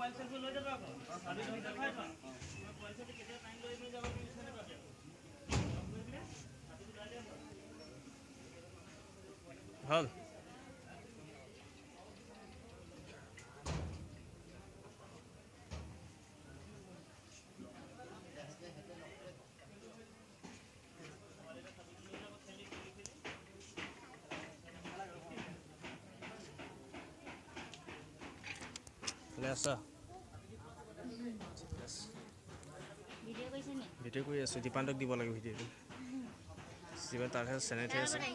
হল আছা ভিডিঅ' কৰি আছোঁ দীপান্তক দিব লাগে ভিডিঅ'টো দীপান্ত তাৰহে চেনেল হৈ আছে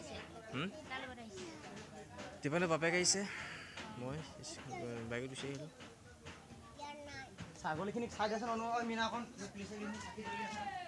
দীপান্তৰ বাপেক আহিছে মই বাইকত গুচি আহিলোঁ ছাগলীখিনিক চাই দিয়াচোন মিনাখন